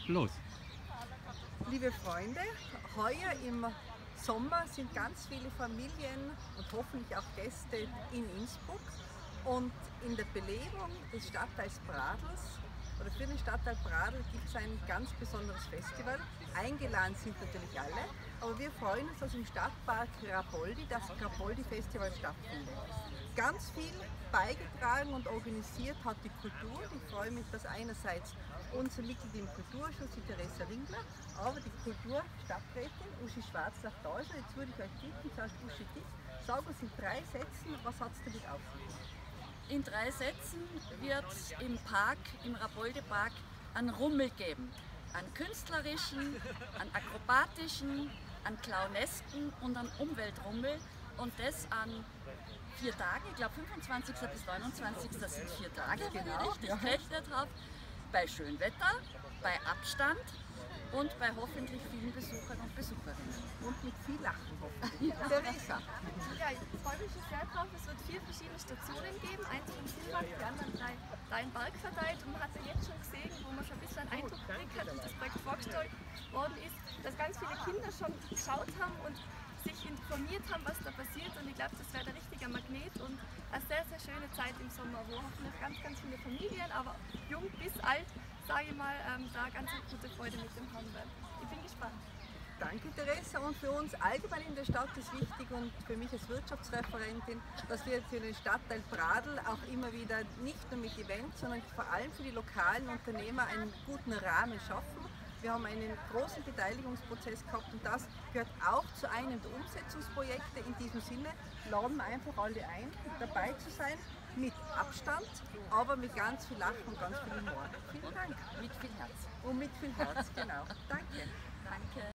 los. Liebe Freunde, heuer im Sommer sind ganz viele Familien und hoffentlich auch Gäste in Innsbruck, und in der Belebung des Stadtteils Pradls oder für den Stadtteil Pradl gibt es ein ganz besonderes Festival. Eingeladen sind natürlich alle, aber wir freuen uns, dass im Stadtpark Rapoldi das Rapoldi-Festival stattfindet. Ganz viel beigetragen und organisiert hat die Kultur. Ich freue mich, dass einerseits unser Mitglied im Kulturausschuss, die Theresa Winkler, aber die Kulturstadträtin Uschi Schwarz auch da ist. Jetzt würde ich euch bitten, zuerst Uschi, dich, sag uns in 3 Sätzen, was hat es damit auf sich? In 3 Sätzen wird im Park, im Rapoldi-Park, einen Rummel geben. Einen künstlerischen, einen akrobatischen, einen clownesken und einen Umweltrummel. Und das an 4 Tagen, ich glaube 25. bis 29. Das sind 4 Tage, wenn ich richtig gerechnet habe. Bei Schönwetter, bei Abstand und bei hoffentlich vielen Besuchern und Besucherinnen. Und mit viel Lachen hoffentlich. Theresa. Ja, ich freue mich schon sehr drauf. Es wird 4 verschiedene Stationen geben. Eins von Silbach, die anderen 3 im Park verteilt. Und man hat ja jetzt schon gesehen, wo man schon ein bisschen einen Eindruck gekriegt hat und das Projekt vorgestellt worden ist, dass ganz viele Kinder schon geschaut haben und sich informiert haben, was da passiert. Und ich glaube, das wäre ein richtiger Magnet und eine sehr, sehr schöne Zeit im Sommer, wo hoffentlich ganz, ganz viele Familien, aber jung bis alt, sage ich mal, da ganz gute Freude mit dem haben werden. Ich bin gespannt. Danke Theresa, und für uns allgemein in der Stadt ist wichtig und für mich als Wirtschaftsreferentin, dass wir für den Stadtteil Pradl auch immer wieder nicht nur mit Events, sondern vor allem für die lokalen Unternehmer einen guten Rahmen schaffen. Wir haben einen großen Beteiligungsprozess gehabt und das gehört auch zu einem der Umsetzungsprojekte. In diesem Sinne laden wir einfach alle ein, dabei zu sein, mit Abstand, aber mit ganz viel Lachen und ganz viel Humor. Vielen Dank. Mit viel Herz. Und mit viel Herz, genau. Danke.